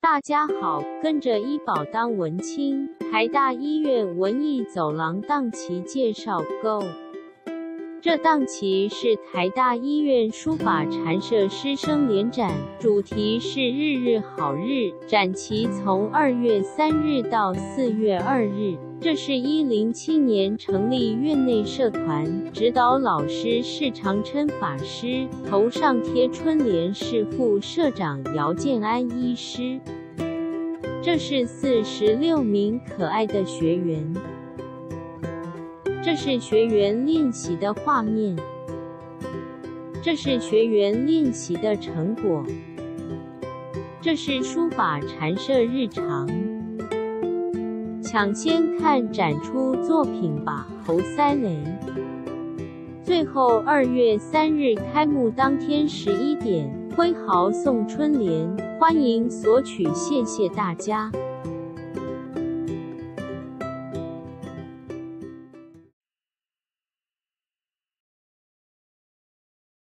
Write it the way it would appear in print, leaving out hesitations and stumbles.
大家好，跟着医保当文青，台大医院文艺走廊档期介绍 Go。这档期是台大医院书法禅社师生联展，主题是日日好日，展期从2月3日到4月2日。这是107年成立院内社团，指导老师是常琛法师，头上贴春联是副社长姚建安医师。这是46名可爱的学员。这是学员练习的画面，这是学员练习的成果，这是书法禅社日常。抢先看展出作品吧，侯赛雷。最后2月3日开幕当天11点，挥毫送春联，欢迎索取，谢谢大家。